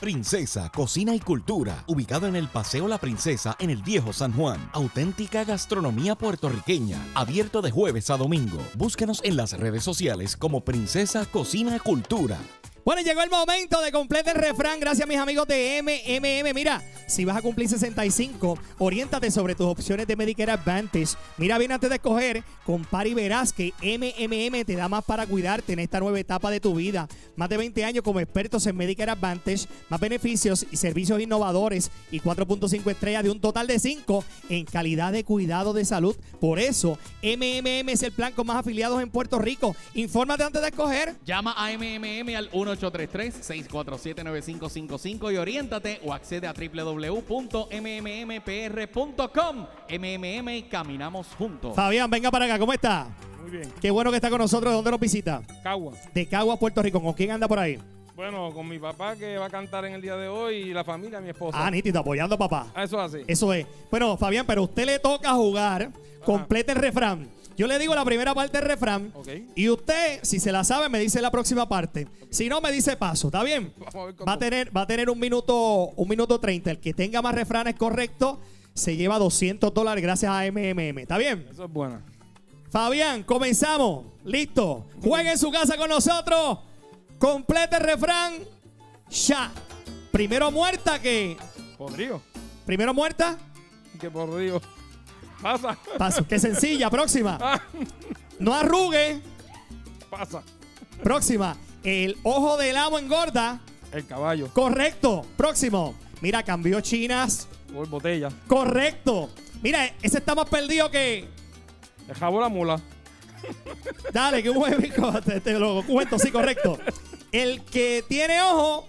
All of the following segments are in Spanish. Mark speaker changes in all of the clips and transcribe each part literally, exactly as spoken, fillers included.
Speaker 1: Princesa Cocina y Cultura, ubicado en el Paseo La Princesa en el Viejo San Juan. Auténtica gastronomía puertorriqueña, abierto de jueves a domingo. Búscanos en las redes sociales como Princesa Cocina y Cultura.
Speaker 2: Bueno, llegó el momento de completar el refrán. Gracias a mis amigos de M M M. Mira, si vas a cumplir sesenta y cinco, oriéntate sobre tus opciones de Medicare Advantage. Mira bien antes de escoger, compara y verás que M M M te da más para cuidarte en esta nueva etapa de tu vida. Más de veinte años como expertos en Medicare Advantage, más beneficios y servicios innovadores y cuatro punto cinco estrellas de un total de cinco en calidad de cuidado de salud. Por eso, M M M es el plan con más afiliados en Puerto Rico. Infórmate antes de escoger.
Speaker 3: Llama a M M M al uno ocho tres tres, seis cuatro siete, nueve cinco cinco cinco y oriéntate o accede a w w w punto m m m p r punto com. M M M, caminamos juntos.
Speaker 2: Fabián, venga para acá, ¿cómo está?
Speaker 4: Muy bien.
Speaker 2: Qué bueno que está con nosotros. ¿De dónde nos visita?
Speaker 4: Cagua.
Speaker 2: De Caguas, Puerto Rico. ¿Con quién anda por ahí?
Speaker 4: Bueno, con mi papá que va a cantar en el día de hoy y la familia, mi esposa.
Speaker 2: Ah, nítido, apoyando a papá.
Speaker 4: Ah, eso así.
Speaker 2: Eso es. Bueno, Fabián, pero a usted le toca jugar. Complete el refrán. Yo le digo la primera parte del refrán.
Speaker 4: Okay.
Speaker 2: Y usted, si se la sabe, me dice la próxima parte. Si no, me dice paso. ¿Está bien?
Speaker 4: Vamos a ver cómo.
Speaker 2: Va a tener, va a tener un minuto, un minuto treinta. El que tenga más refranes correctos se lleva doscientos dólares gracias a M M M. ¿Está bien?
Speaker 4: Eso es buena.
Speaker 2: Fabián, comenzamos. Listo. Juegue en su casa con nosotros. Complete el refrán. Ya. Primero muerta que.
Speaker 4: Podrido.
Speaker 2: Primero muerta.
Speaker 4: Que podrido. Pasa.
Speaker 2: Paso. Qué sencilla. Próxima. No arrugue.
Speaker 4: Pasa.
Speaker 2: Próxima. El ojo del amo engorda.
Speaker 4: El caballo.
Speaker 2: Correcto. Próximo. Mira, cambió chinas.
Speaker 4: Por botella.
Speaker 2: Correcto. Mira, ese está más perdido que.
Speaker 4: El jabo la mula.
Speaker 2: Dale, que un huevico. Te, te lo cuento, sí, correcto. El que tiene ojo.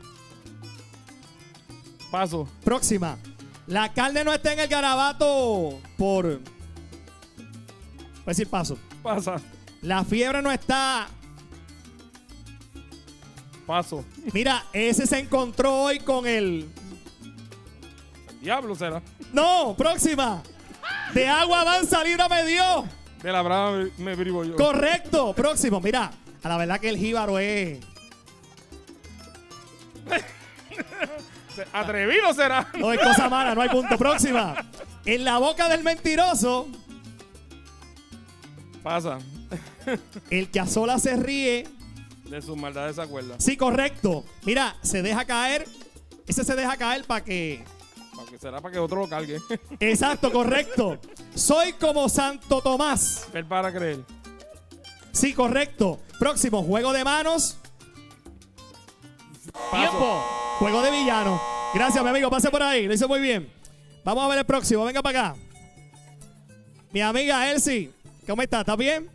Speaker 4: Paso.
Speaker 2: Próxima. La carne no está en el garabato por. Voy a decir paso.
Speaker 4: Pasa.
Speaker 2: La fiebre no está.
Speaker 4: Paso.
Speaker 2: Mira, ese se encontró hoy con el.
Speaker 4: El diablo será.
Speaker 2: No, próxima. De agua avanza, líbrame Dios.
Speaker 4: De la brava me, me bribo yo.
Speaker 2: Correcto. Próximo. Mira, a la verdad que el jíbaro es.
Speaker 4: Atrevido será.
Speaker 2: No es cosa mala, no hay punto. Próxima. En la boca del mentiroso,
Speaker 4: Pasa.
Speaker 2: el que a sola se ríe.
Speaker 4: De sus maldades se acuerda.
Speaker 2: Sí, correcto. Mira, se deja caer. Ese se deja caer para que.
Speaker 4: Para que será para que otro lo cargue.
Speaker 2: Exacto, correcto. Soy como Santo Tomás.
Speaker 4: Ver para creer.
Speaker 2: Sí, correcto. Próximo, juego de manos.
Speaker 3: Tiempo.
Speaker 2: Juego de villano. Gracias, mi amigo. Pase por ahí. Lo hizo muy bien. Vamos a ver el próximo. Venga para acá. Mi amiga Elsie. ¿Cómo estás? ¿Estás bien?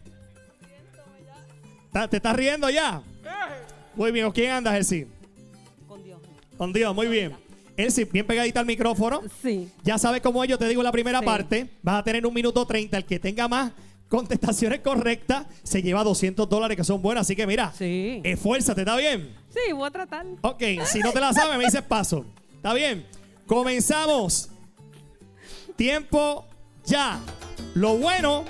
Speaker 2: ¿Te estás riendo ya? Muy bien. ¿Con quién andas, Elsie?
Speaker 5: Con Dios.
Speaker 2: Con Dios, muy bien. Elsie, bien pegadita al micrófono.
Speaker 5: Sí.
Speaker 2: Ya sabes cómo yo te digo en la primera
Speaker 5: Sí.
Speaker 2: parte. Vas a tener un minuto treinta. El que tenga más contestaciones correctas se lleva doscientos dólares que son buenas. Así que mira,
Speaker 5: Sí.
Speaker 2: esfuérzate, ¿está bien?
Speaker 5: Sí, voy a tratar.
Speaker 2: Ok, si no te la sabes me dices paso. ¿Está bien? Comenzamos. Tiempo ya. Lo bueno.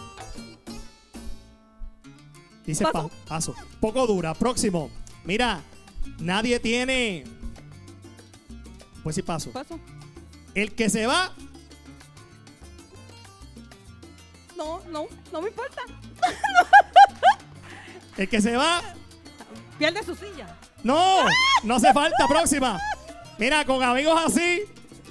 Speaker 2: Dice
Speaker 5: Paso.
Speaker 2: pa- paso. Poco dura. Próximo. Mira, nadie tiene. Pues sí, paso.
Speaker 5: Paso.
Speaker 2: El que se va.
Speaker 5: No, no, no me importa.
Speaker 2: El que se va.
Speaker 5: Pierde su silla.
Speaker 2: No, no hace falta. Próxima. Mira, con amigos así.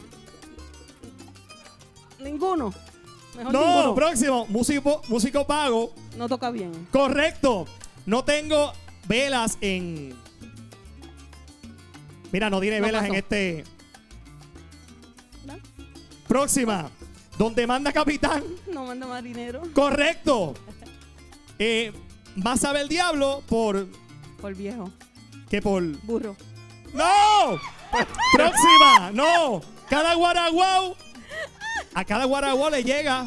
Speaker 5: Ninguno. Mejor
Speaker 2: No,
Speaker 5: ninguno.
Speaker 2: próximo. Músico, músico pago.
Speaker 5: No toca bien.
Speaker 2: Correcto. No tengo velas en. Mira, no tiene
Speaker 5: No
Speaker 2: velas
Speaker 5: pasó.
Speaker 2: en este.
Speaker 5: ¿No?
Speaker 2: Próxima. Donde manda capitán.
Speaker 5: No manda más dinero.
Speaker 2: Correcto. Eh, más sabe el diablo por.
Speaker 5: Por viejo.
Speaker 2: que por.
Speaker 5: Burro.
Speaker 2: ¡No! Próxima. No. Cada guaraguau. A cada guaraguau le llega.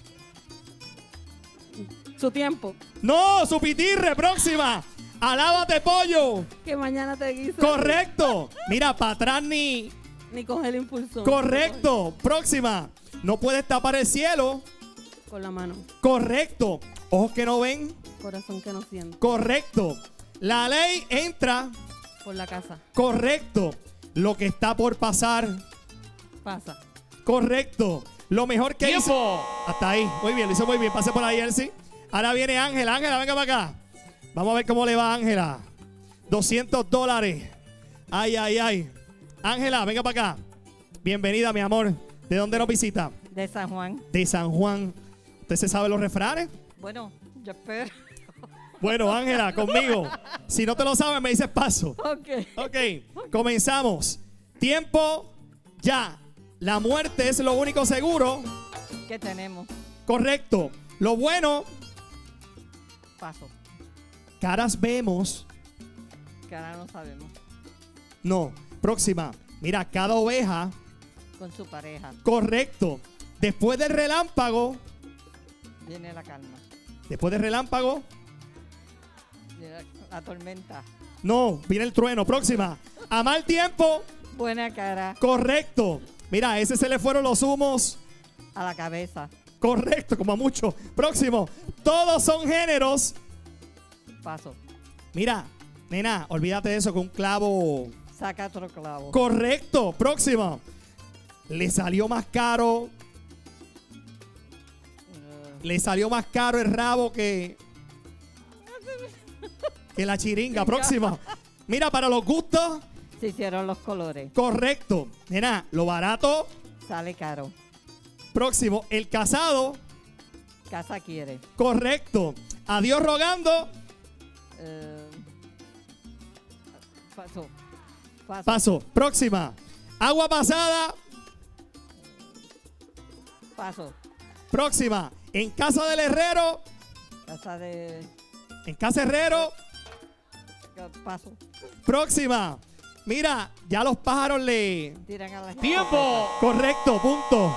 Speaker 5: Su tiempo.
Speaker 2: No, su pitirre. Próxima. Alábate, pollo.
Speaker 5: Que mañana te guiso.
Speaker 2: Correcto. Mira, para atrás ni.
Speaker 5: Ni coge el impulso.
Speaker 2: Correcto. Próxima. No puedes tapar el cielo.
Speaker 5: Con la mano.
Speaker 2: Correcto. Ojos que no ven.
Speaker 5: Corazón que no siente.
Speaker 2: Correcto. La ley entra.
Speaker 5: Por la casa.
Speaker 2: Correcto. Lo que está por pasar.
Speaker 5: Pasa.
Speaker 2: Correcto. Lo mejor que hizo.
Speaker 3: ¡Tiempo!
Speaker 2: Hasta ahí. Muy bien, lo hizo muy bien. Pase por ahí, Elsie. Ahora viene Ángela. Ángela, venga para acá. Vamos a ver cómo le va a Ángela. doscientos dólares. Ay, ay, ay. Ángela, venga para acá. Bienvenida, mi amor. ¿De dónde nos visita?
Speaker 5: De San Juan.
Speaker 2: De San Juan. ¿Usted se sabe los refranes?
Speaker 5: Bueno, yo espero.
Speaker 2: Bueno, Ángela, conmigo. Si no te lo sabes, me dices paso.
Speaker 5: Ok.
Speaker 2: Ok, comenzamos. Tiempo ya. La muerte es lo único seguro.
Speaker 5: ¿Qué tenemos?
Speaker 2: Correcto. Lo bueno,
Speaker 5: Paso.
Speaker 2: caras vemos.
Speaker 5: Que ahora no sabemos.
Speaker 2: No. Próxima. Mira, cada oveja.
Speaker 5: Con su pareja.
Speaker 2: Correcto. Después del relámpago.
Speaker 5: Viene la calma.
Speaker 2: Después del relámpago.
Speaker 5: Viene la tormenta.
Speaker 2: No, viene el trueno. Próxima. A mal tiempo.
Speaker 5: Buena cara.
Speaker 2: Correcto. Mira, ese se le fueron los humos.
Speaker 5: A la cabeza.
Speaker 2: Correcto, como a mucho. Próximo. Todos son géneros.
Speaker 5: Paso.
Speaker 2: Mira, nena, olvídate de eso con un clavo.
Speaker 5: Saca otro clavo.
Speaker 2: Correcto. Próximo. Le salió más caro.
Speaker 5: Eh,
Speaker 2: Le salió más caro el rabo que. Que la chiringa. Próximo. Mira, para los gustos.
Speaker 5: se hicieron los colores.
Speaker 2: Correcto. Nena, lo barato.
Speaker 5: Sale caro.
Speaker 2: Próximo. El casado.
Speaker 5: Casa quiere.
Speaker 2: Correcto. Adiós rogando.
Speaker 5: Eh, paso. Paso.
Speaker 2: Paso. Próxima. Agua pasada.
Speaker 5: Paso.
Speaker 2: Próxima. En casa del herrero.
Speaker 5: Casa de...
Speaker 2: En casa herrero.
Speaker 5: Paso.
Speaker 2: Próxima. Mira, ya los pájaros le...
Speaker 5: Tiran a la
Speaker 3: ¡Tiempo!
Speaker 2: Correcto, punto.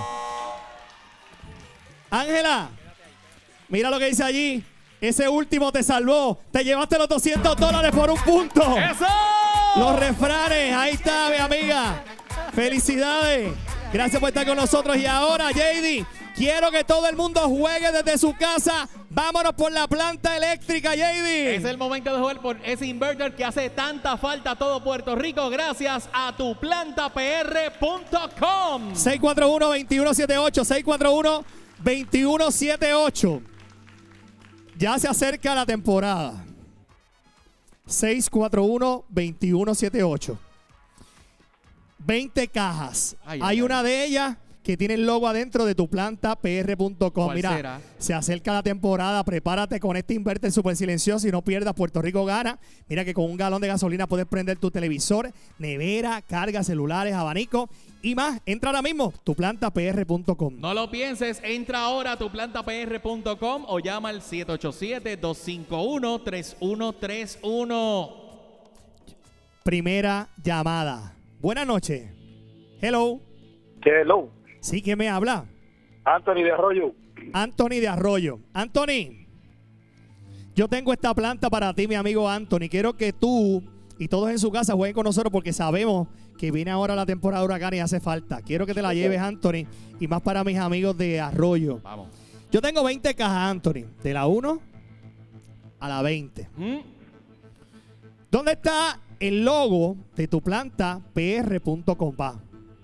Speaker 2: Ángela, mira lo que dice allí. Ese último te salvó. Te llevaste los doscientos dólares por un punto.
Speaker 3: ¡Eso!
Speaker 2: Los refranes, ahí está, mi amiga. Felicidades. Gracias por estar con nosotros. Y ahora, J D, quiero que todo el mundo juegue desde su casa. Vámonos por la planta eléctrica, J D.
Speaker 3: Es el momento de jugar por ese inverter que hace tanta falta a todo Puerto Rico gracias a tu planta p r punto com.
Speaker 2: seis cuatro uno, dos uno siete ocho. seis cuatro uno, dos uno siete ocho. Ya se acerca la temporada. seis cuatro uno, dos uno siete ocho. veinte cajas.
Speaker 3: Ay,
Speaker 2: Hay
Speaker 3: ay,
Speaker 2: una
Speaker 3: ay.
Speaker 2: de ellas que tiene el logo adentro de tu planta p r punto com.
Speaker 3: ¿Cuál
Speaker 2: Mira,
Speaker 3: será?
Speaker 2: se acerca la temporada. Prepárate con este inverter súper silencioso y no pierdas. Puerto Rico gana. Mira que con un galón de gasolina puedes prender tu televisor, nevera, carga, celulares, abanico y más. Entra ahora mismo, tu planta p r punto com.
Speaker 3: No lo pienses, entra ahora a tu planta p r punto com o llama al siete ocho siete, dos cinco uno, tres uno tres uno.
Speaker 2: Primera llamada. Buenas noches. Hello.
Speaker 6: Hello,
Speaker 2: Sí, ¿quién me habla?
Speaker 6: Anthony de Arroyo.
Speaker 2: Anthony de Arroyo. Anthony, yo tengo esta planta para ti, mi amigo Anthony. Quiero que tú y todos en su casa jueguen con nosotros porque sabemos que viene ahora la temporada de huracán y hace falta. Quiero que te la lleves, Anthony, y más para mis amigos de Arroyo.
Speaker 3: Vamos.
Speaker 2: Yo tengo veinte cajas, Anthony, de la uno a la veinte.
Speaker 3: ¿Mm?
Speaker 2: ¿Dónde está el logo de tu planta p r punto com? Va.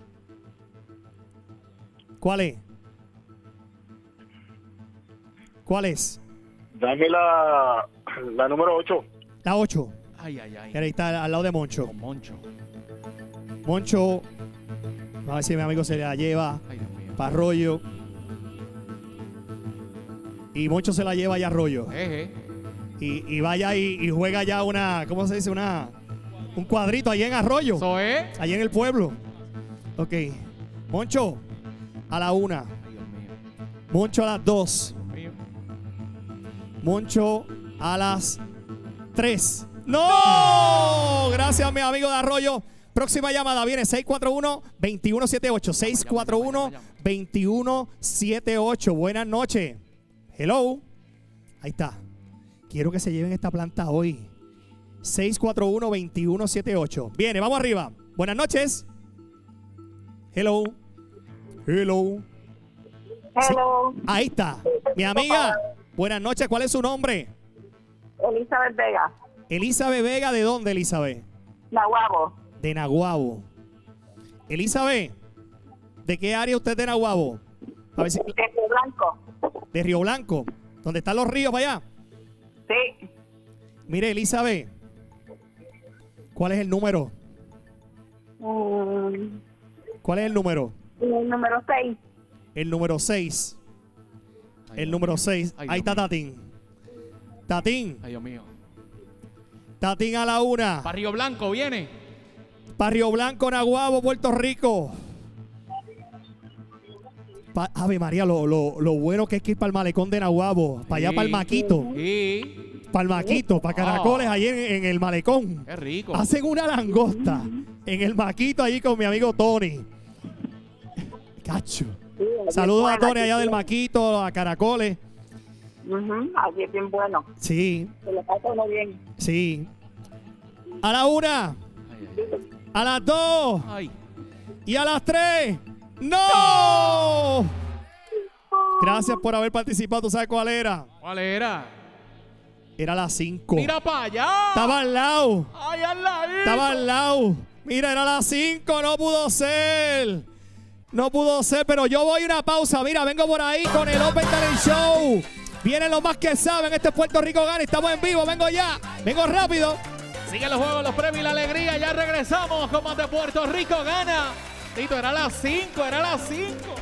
Speaker 2: ¿Cuál es? ¿Cuál es?
Speaker 6: Dame la, la número ocho.
Speaker 2: La ocho.
Speaker 3: Ay, ay, ay.
Speaker 2: Que ahí está al lado de Moncho.
Speaker 3: Con Moncho.
Speaker 2: Moncho, a ver si mi amigo se la lleva
Speaker 3: Ay, Dios mío.
Speaker 2: para Arroyo. Y Moncho se la lleva allá a Arroyo.
Speaker 3: Eje.
Speaker 2: Y, y vaya y, y juega ya una, ¿cómo se dice? Una, un cuadrito allí en Arroyo.
Speaker 3: Eso es.
Speaker 2: Allí en el pueblo. Ok. Moncho, a la una.
Speaker 3: Ay, Dios mío.
Speaker 2: Moncho a las dos.
Speaker 3: Dios mío.
Speaker 2: Moncho a las tres. ¡No! Gracias, mi amigo de Arroyo. Próxima llamada viene seis cuatro uno, dos uno siete ocho. seis cuatro uno, dos uno siete ocho. Buenas noches. Hello. Ahí está. Quiero que se lleven esta planta hoy. seis cuatro uno, dos uno siete ocho. Viene, vamos arriba. Buenas noches. Hello. Hello. Sí,
Speaker 7: Hello,
Speaker 2: ahí está. Mi amiga. Buenas noches. ¿Cuál es su nombre?
Speaker 7: Elizabeth Vega,
Speaker 2: Elizabeth Vega. ¿De dónde, Elizabeth?
Speaker 7: Nahuabo.
Speaker 2: De Naguabo. Elizabeth, ¿de qué área usted es de Naguabo? A ver si...
Speaker 7: De Río Blanco.
Speaker 2: De Río Blanco, donde están los ríos para allá.
Speaker 7: Sí.
Speaker 2: Mire, Elizabeth, ¿cuál es el número?
Speaker 7: Mm,
Speaker 2: ¿Cuál es el número?
Speaker 7: el número seis.
Speaker 2: El número seis.
Speaker 3: Ay,
Speaker 2: El
Speaker 3: Dios
Speaker 2: número
Speaker 3: mío.
Speaker 2: seis.
Speaker 3: Ay,
Speaker 2: Ahí
Speaker 3: Dios
Speaker 2: está
Speaker 3: mío.
Speaker 2: Tatín. Tatín.
Speaker 3: Ay, Dios mío.
Speaker 2: Tatín a la una.
Speaker 3: Para Río Blanco viene.
Speaker 2: Para Río Blanco, Naguabo, Puerto Rico. Pa- Ave María, lo, lo, lo bueno que es que ir para el malecón de Naguabo. Para allá,
Speaker 3: Sí.
Speaker 2: para el Maquito.
Speaker 3: Sí.
Speaker 2: Para el Maquito, para Caracoles,
Speaker 3: Oh.
Speaker 2: allí en, en el malecón.
Speaker 3: Qué rico.
Speaker 2: Hacen una langosta en el Maquito allí con mi amigo Tony. Cacho.
Speaker 7: Sí, es
Speaker 2: Saludos
Speaker 7: bien
Speaker 2: a
Speaker 7: bueno,
Speaker 2: Tony allá del Maquito, a Caracoles.
Speaker 7: Ujú, allí es bien bueno.
Speaker 2: Sí,
Speaker 7: Se lo pasa uno bien.
Speaker 2: sí. A la una,
Speaker 3: Ay, ay, ay.
Speaker 2: a las dos
Speaker 3: Ay.
Speaker 2: y a las tres. ¡No! Gracias por haber participado. ¿Tú sabes cuál era?
Speaker 3: ¿Cuál era?
Speaker 2: Era las cinco.
Speaker 3: Mira para allá.
Speaker 2: Estaba al lado.
Speaker 3: Ay, al ladito.
Speaker 2: Estaba al lado. Mira, era las cinco. No pudo ser. No pudo ser, pero yo voy a una pausa. Mira, vengo por ahí con el Open Talent Show. Vienen los más que saben. Este es Puerto Rico Gana. Estamos en vivo. Vengo ya. Vengo rápido.
Speaker 3: Sigue los juegos, los premios y la alegría. Ya regresamos con más de Puerto Rico Gana. Tito, era las cinco, era las cinco.